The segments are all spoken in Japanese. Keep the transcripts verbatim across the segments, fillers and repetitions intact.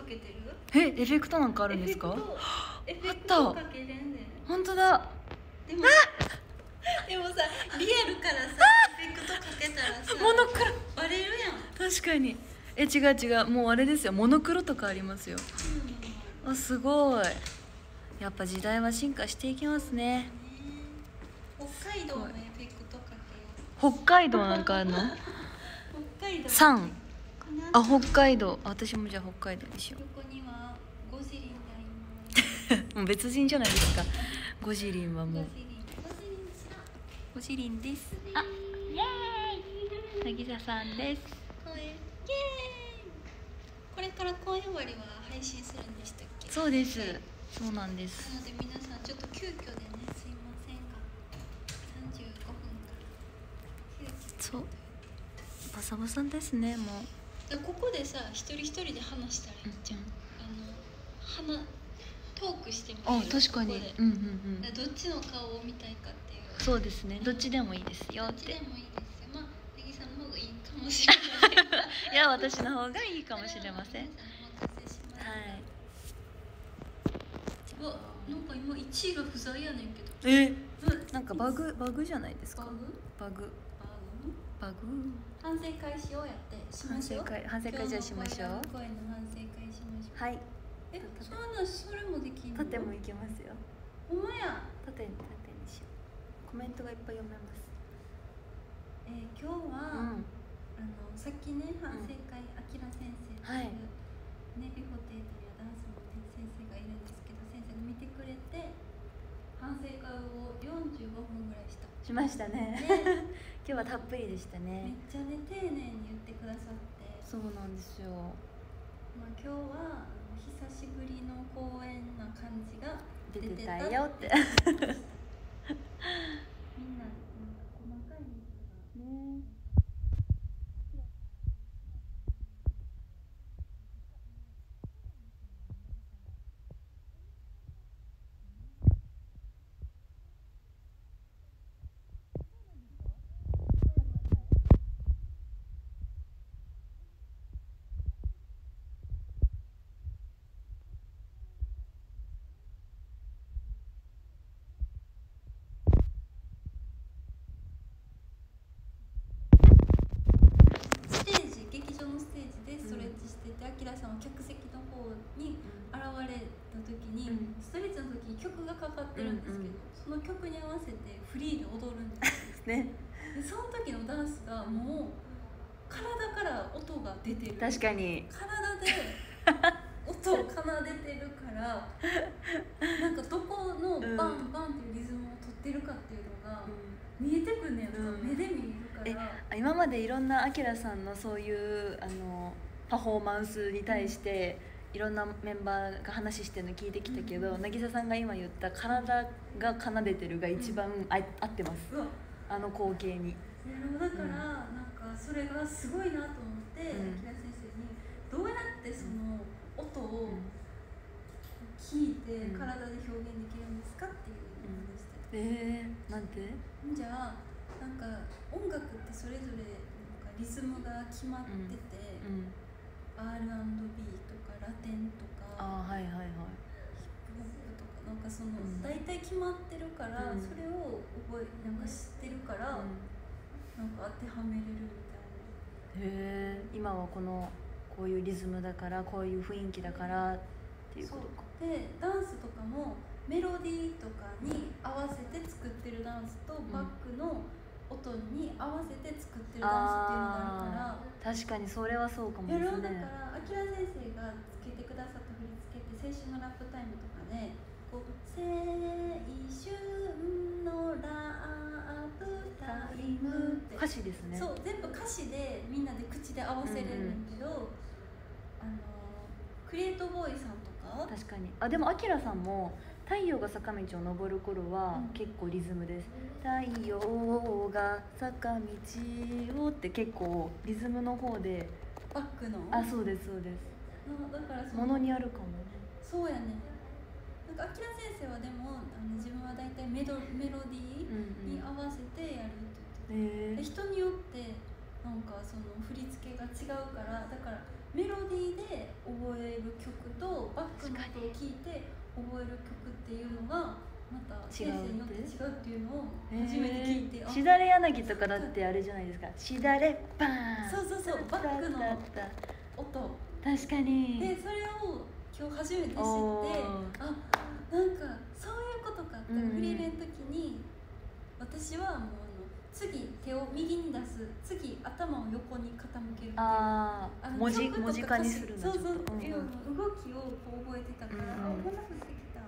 けてる？ え、エフェクトなんかあるんですか？ エフェクトかけれんねん。 本当だ。 でもでもさ、リアルからさエフェクトかけたらさモノクロバレるやん。 確かに。え、違う違う、もうあれですよ、モノクロとかありますよ。あ、すごい。やっぱ時代は進化していきますね。 北海道のエフェクトかけよう。北海道なんかあるの？ う。北海道さん。あ、北海道。私もじゃあ北海道にしよう。 ここにはゴジリンがいます。 もう別人じゃないですか。ゴジリンはもう。 ゴジリン、ゴジリンちら。 ゴジリンです。あ、イエーイ。なぎささんです。 公園、イエーイ。これから公園終わりは配信するんでしたっけ？ そうです。そうなんです。 なので皆さんちょっと急遽でね、すいませんが、さんじゅうごふんから急遽。 そう。バサバサですね、もう。 でここでさ、一人一人で話したらいいじゃん。あの、話トークしてみる。 あ、確かに。うんうんうん。 どっちの顔を見たいかっていう。 そうですね。どっちでもいいですよって。 どっちでもいいですよ。まあ、ネギさんの方がいいかもしれませんが。 いや、私の方がいいかもしれません。はい。 うわ、なんか今いちいが不在やねんけど。 え、なんかバグバグじゃないですか。 バグ？ バグ。バグ。 反省会しようやってしましょう。 反省会、反省会じゃあしましょう。 声の反省会しましょう。 はい。 え、そうなの、それもできるの？ 縦もいきますよ。 ほんまや。 縦に縦にしよう。コメントがいっぱい読めます。 えー、今日は、うん、あのさっきね、反省会、あきら先生という、はい、ね、ビフォテーというダンスの先生がいるんですけど、先生が見てくれて反省会をよんじゅうごふんぐらいしたしましたね。ね今日はたっぷりでしたね。 めっちゃね、丁寧に言ってくださって。 そうなんですよ。 まあ、今日は久しぶりの公演な感じが出てたよってみんななんか細かいね。アキラさんは客席の方に現れた時に、うん、ストレッチの時に曲がかかってるんですけど、うんうん、その曲に合わせてフリーで踊るんですね。でその時のダンスがもう体から音が出てる。 確かに体で音を奏でてるからなんかどこのバンバンっていうリズムを取ってるかっていうのが見えてくんねやんか、うん、目で見えるから。 え、今までいろんなアキラさんのそういうあのパフォーマンスに対していろんなメンバーが話してるの聞いてきたけど、渚、うん、さんが今言った体が奏でてるが一番あ、うん、合ってます、うん、あの光景に。 だから、うん、なんかそれがすごいなと思って、うん、アキラ先生にどうやってその音を聞いて体で表現できるんですかっていうのを話してた、うん、 えー、なんて？ じゃあなんか音楽ってそれぞれなんかリズムが決まってて、うんうん、アールアンドビー とかラテンとか、 あ、はいはいはい、 ヒップホップとかなんかその、うん、大体決まってるから、うん、それを覚えなんか知ってるから、うん、なんか当てはめれるみたいな。 へえ、今はこのこういうリズムだからこういう雰囲気だからっていうことか。 でダンスとかもメロディーとかに合わせて作ってるダンスと、うん、バックの音に合わせて作ってるダンスっていうのがあるから。 確かにそれはそうかもですね。 だからアキラ先生がつけてくださった振り付けって青春のラップタイムとかで、ね、こう青春のラップタイムって歌詞ですね。 そう、全部歌詞でみんなで口で合わせれるんだけど、うんうん、あのクリエイトボーイさんとか。 確かに。あ、でもアキラさんも太陽が坂道を登る頃は結構リズムです、うん、太陽が坂道をって結構リズムの方で。 バックの。 あ、そうですそうです。 だからそのものにあるかもね。 そうやね。なんかアキラ先生はでもあの自分は大体メロメロディーに合わせてやるって言ってて、うんうん、で人によってななんかその振り付けが違うから、だからメロディーで覚える曲とバックの音を聴いて覚える曲っていうのがまた先生によって違うっていうのを初めて聞いて、 しだれ柳とかだってあれじゃないですか、しだれバーン、 そうそうそう、バックの音、 確かに。 でそれを今日初めて知って、あ、なんかそういうことかって、うん、フリーレンの時に私はもうあの次手を右に出す、次頭を横に傾けるっていう、 ああ文字文字化にするんだ。 そうそう、 ちょっと、うんうん、 動きをこう覚えてたから、うんうん、あ、お花降ってきた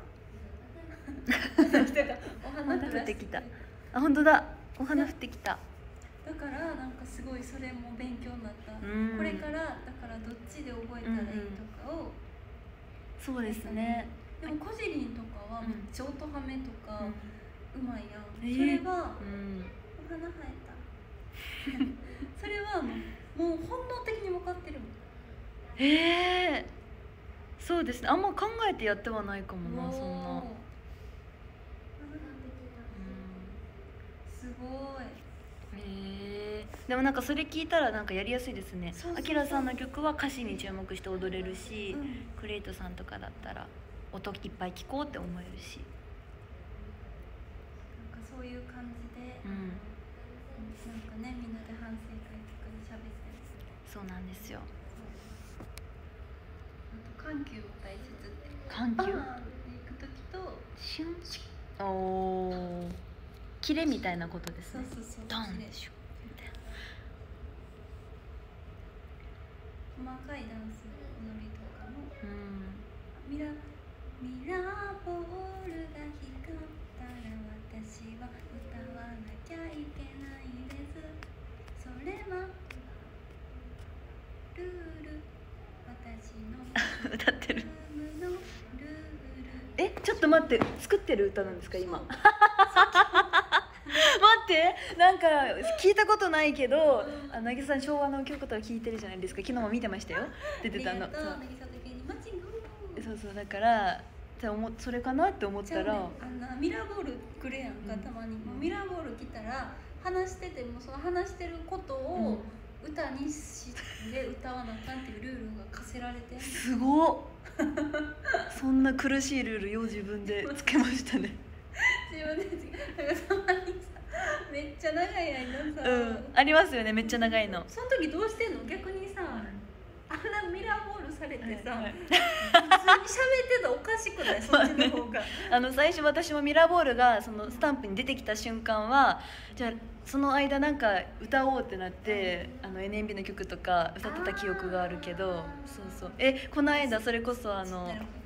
お花降ってきた。 あ、本当だ、お花降ってきた。 だからなんかすごいそれも勉強になった、うん、これからだからどっちで覚えたらいいとかを、うんうん、 そうですね。 でもコジリンとかはめっちゃ音ハメとかうまいやん、うん、それは、えーうん、お花生えたそれはもう、もう本能的に分かってるもん。 えー、そうですね、あんま考えてやってはないかもな、そんな。 すごい。 へえー、でもなんかそれ聞いたらなんかやりやすいですね。あきらさんの曲は歌詞に注目して踊れるし、うん、クレイトさんとかだったら音いっぱい聞こうって思えるし、 なんかそういう感じで、うん、なんかね、みんなで反省会とかで喋ったりする。 そうなんですよ。 あと緩急も大切って。 緩急？ 行く時とシュンシュン、おー、キレみたいなことですね。 そうそうそう。 ドンでしょ。 細かいダンス踊りとかも、 うん、 ミラミラーボールが光ったら私は歌わなきゃいけないです。それはルール、私の歌ってる。 ルール。 え、ちょっと待って、作ってる歌なんですか今？待って、なんか聞いたことないけど、あ、渚さん昭和の曲とか聞いてるじゃないですか。昨日も見てましたよ、出てたの。そうそう、だからって思それかなって思ったら、ね、 あんなミラーボールくれやんか、たまに、うん、ミラーボール来たら話しててもその話してることを歌にして歌わなあかんっていうルールが課せられてんすごっそんな苦しいルールよう自分でつけましたね自分でなんかたまにさ、めっちゃ長い間さ、 うん、ありますよね、めっちゃ長いの。 その時どうしてんの？逆にさ、あんなミラーボールされてさ、はいはい、普通に喋ってたらおかしくない？そっちの方が、ね、 あの最初私もミラーボールがそのスタンプに出てきた瞬間は、じゃあその間なんか歌おうってなって、あの エヌエムビー の曲とか歌ってた記憶があるけど、そうそう、え、この間それこそあの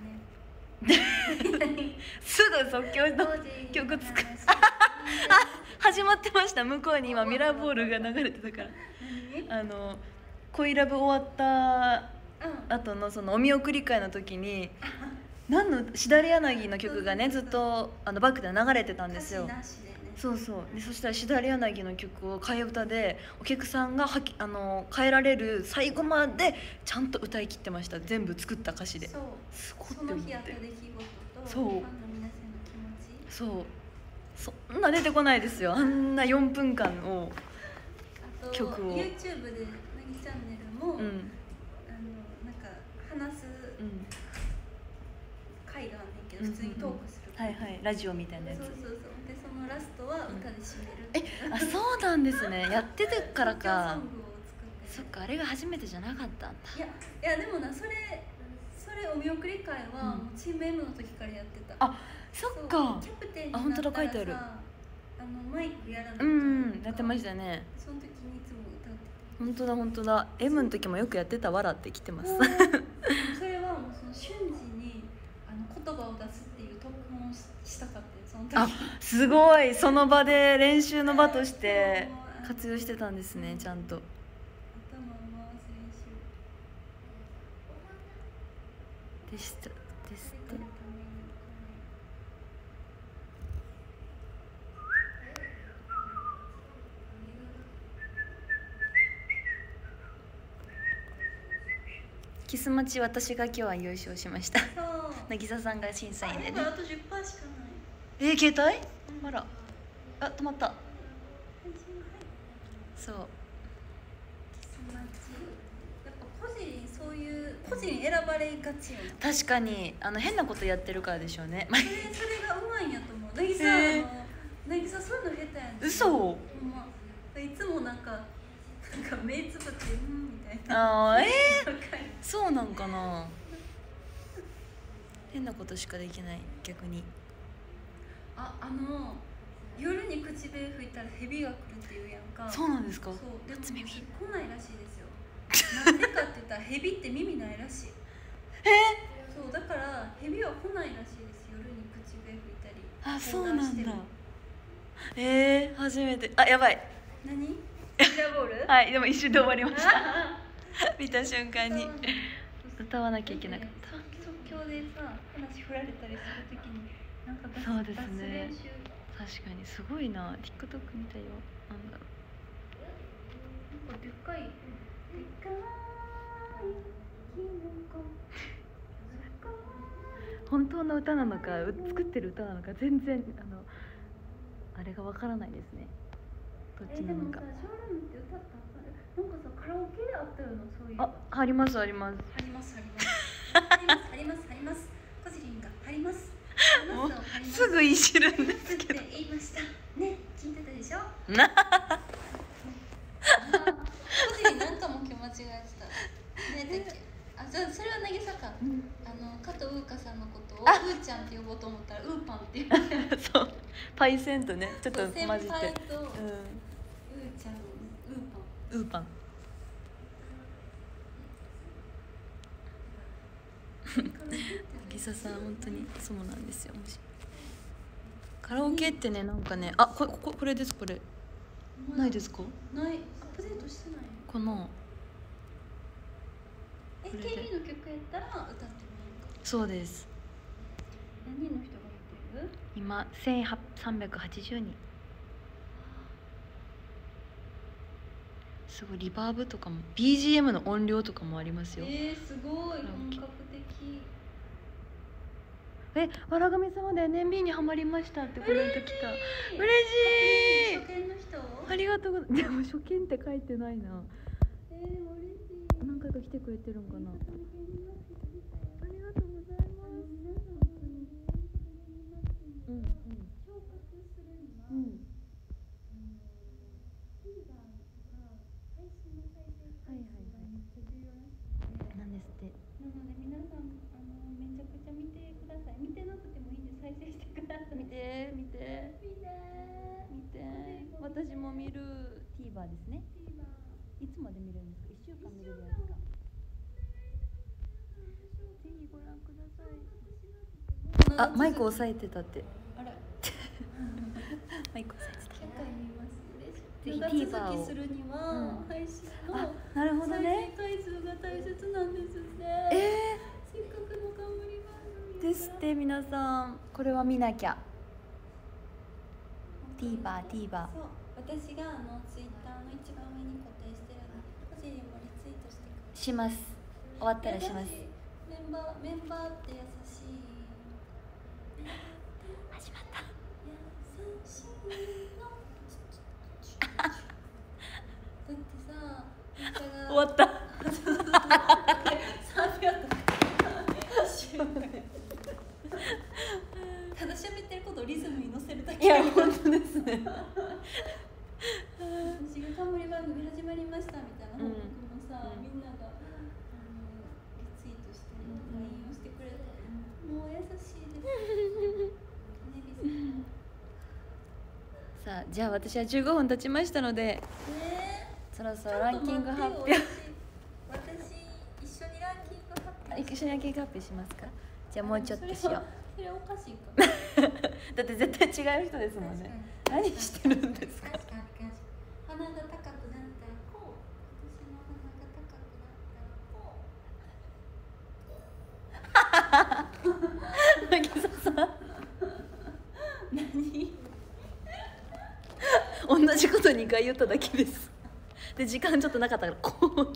すぐ即興の曲作っ始まってました。向こうに今ミラーボールが流れてたからあの恋ラブ終わった後のそのお見送り会の時に何のしだれ柳の曲がねずっとあのバックで流れてたんですよ。そうそうで、そしたらしだれ柳の曲を替え歌でお客さんがはきあの変えられる最後までちゃんと歌い切ってました。全部作った歌詞で。 そう、 すごいって思って。その日あった出来事とそう、 ファンの皆さんの気持ち、 そうそんな出てこないですよ、あんなよんぷんかんを曲を。 YouTube でなぎチャンネルも、うん、あのなんか話す回があんねんけど、うん、普通にトークする、 うんうん、はいはい、ラジオみたいなやつ。 そうそうそう、でそのラストは歌で締める、 うん、え、あ、そうなんですねやっててからか。そっか、あれが初めてじゃなかったんだ。 いやいや、でもな、それそれお見送り会はもうチーム M の時からやってた。 あ、そっか。 キャプテンになったらさ、あ、本当だ、書いてある。あのマイクやらないと、うん、 やってましたね。 その時にいつも歌ってた。 本当だ本当だ。 M の時もよくやってた。笑ってきてますそれはもうその瞬時にあの言葉を出すっていう特訓をしたかった。その時。 あ、すごい。その場で練習の場として活用してたんですね、ちゃんと。 頭を回す練習でしたですって。キスマチ、私が今日は優勝しました。渚さんが審査員でね。 あと じゅっパーセント しかない。 えー、携帯？うん、あら、あ、止まった。そう。 個人選ばれがちよな。 確かにあの変なことやってるからでしょうね。 それそれがうまいんやと思う。渚あの渚そういうの下手やん。 嘘。 ほんまいつもなんかなんか目つぶってうんみたいな。 ああええー、そうなんかな。変なことしかできない逆に。 ああの夜に口笛吹いたら蛇が来るっていうやんか。 そうなんですか。 そうでも来初耳。 ないらしいですよ。なんでかって言ったら蛇って耳ないらしい。 えそうだから蛇は来ないらしいです。夜に口笛吹いたり。 あ、そうなんだ。えー、初めて。あ、やばい。 何？ミラーボール？ はい、でも一瞬で終わりました。見た瞬間に歌わなきゃいけなかった。 即興でさ、話振られたりするときになんかそうですね。 練習。 確かにすごいな。TikTok 見たよ。なんだろう。なんかでっかい。でっかい。キノコ。 本当の歌なのか作ってる歌なのか全然あのあれがわからないですね。どっちなのか。 えー、でもさ、ショールームって歌った？なんかさ、カラオケであったよな、そういう。 あ、ありますあります。 ありますあります。ありますありますあります。コジリンがあります。 もうすぐいじるんですけど。 言いました。ね、聞いてたでしょ。 な。 コジリンなんかも気間違えてた。ね、だっけ。あ、じゃあそれは渚か。うん、あの加藤ウーカさんのことをウーちゃんって呼ぼうと思ったらウーパンって言う。 そう。パイセンとね、ちょっと混じって。 先輩と、うん、ウーちゃん、ウーパン。 ウーパン。渚さん本当にそうなんですよ。もしカラオケってね、なんかね、あ、こここれです。これないですか？ ない。アップデートしてないかな。 え、ケービー の曲やったら歌ってもいいか。そうです。何人の人がいてる？ 今せんさんびゃくはちじゅうにん。すごいリバーブとかも ビージーエム の音量とかもありますよ。 えー、すごい本格的。 え、わらがみ様で エヌエムビー にハマりましたってコメント来た。嬉しい。 初見の人？ ありがとうございます。でも初見って書いてないな。 えー、嬉しい。 何回か来てくれてるんかな。ありがとうございます。うんうん。 昇格するには、 うん。なんですって。 なので皆さんあのめちゃくちゃ見てください。見てなくてもいいんで再生してください。 見て見て見て見て。私も見る TVer ですね。いつまで見れるんですか？いっしゅうかん見れるんですか？ぜひご覧ください。あ、マイク押さえてたって。 あら。 マイク押さえてた。 ひゃっかい見ます。 ぜひ TVer をするには、うん、配信のなるほどね。 再生回数が大切なんですね。 えー、 せっかくの頑張り番組ですって皆さん、これは見なきゃ。TVer、TVer。 そう、私があの Twitter の一番上に固定してるので、個人にもリツイートしてくれる。 します。終わったらします。 メンバーメンバーって優しい。 始まった。 優しいの。だってさ、 終わった。 ただ喋ってることをリズムに乗せるだけ。 いや本当ですね。 私が冠番組始まりましたみたいな報告もさ、うん、みんながあのリツイートして ライン をしてくれて、もう優しいです。 さあ、じゃあ私はじゅうごふん経ちましたので、 えー、 そろそろランキング発表。 私一緒にランキング発表。 一緒にランキング発表しますか？じゃあもうちょっとしよう。 それおかしいか。 だって絶対違う人ですもんね。何してるんですか？ 確かに鼻が高くなったらこう。私の鼻が高くなったらこう。 渚さん。何？同じことにかい言っただけです。で時間ちょっとなかったからこう。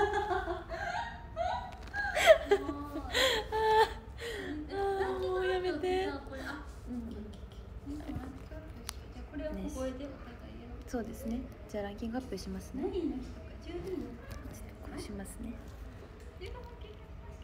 そうですね。じゃあランキングアップしますね。 何人の人かじゅうにんの人こうしますね。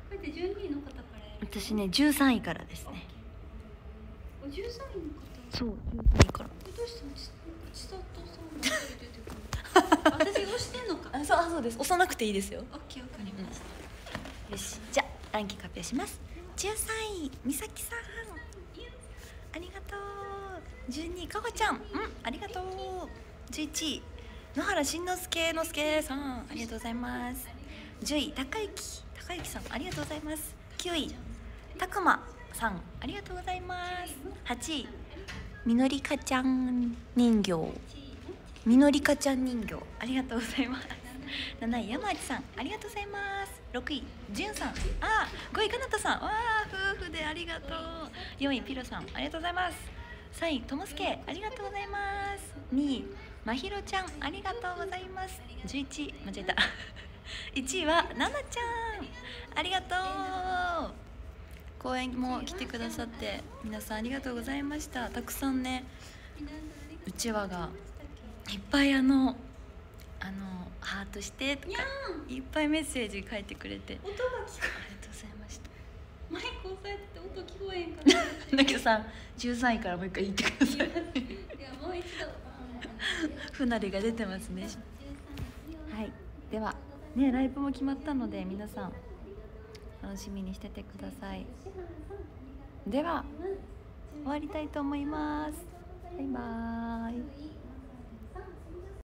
れってじゅうにいの方からやる。 私ねじゅうさんいからですね。 じゅうさんいの方。 そうじゅうさんいから。 え、どうしたの？ちちさとさんが出てくる。私が押してんのか。 あ、そう、あ、そうです。押さなくていいですよ。 オッケー、わかりました。 よし、じゃあランキング発表します。じゅうさんいみさきさん、ありがとう。じゅうにいかほちゃん、うん、ありがとう。じゅういちい野原しんのすけのすけさん、ありがとうございます。じゅうい高之高之さん、ありがとうございます。きゅういたくまさん、ありがとうございます。はちいみのりかちゃん人形、みのりかちゃん人形、ありがとうございます。なない山内さん、ありがとうございます。ろくいじゅんさん、あ、ごいかなたさん、わあ夫婦でありがとう。よんいピロさん、ありがとうございます。さんいともすけ、ありがとうございます。にいまひろちゃん、ありがとうございます。じゅういちい間違えたいちいはななちゃん、ありがとう。公演も来てくださって皆さんありがとうございました。たくさんね、うちわがいっぱいあのあのハートしてとかいっぱいメッセージ書いてくれて、 音が聞こありがとうございました。 え、マイク押さえてて音聞こえんから。 だけどさ、じゅうさんいからもう一回言ってください。 いや、もう一度。 不慣れが出てますね。はい、ではね、ライブも決まったので皆さん楽しみにしててください。では終わりたいと思います。バイバーイ。